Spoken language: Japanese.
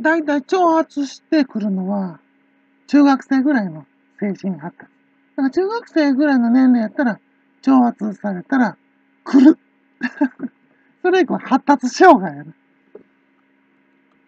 だいたい挑発してくるのは、中学生ぐらいの精神発達。だから中学生ぐらいの年齢やったら、挑発されたら来る。それ以降発達障害やな。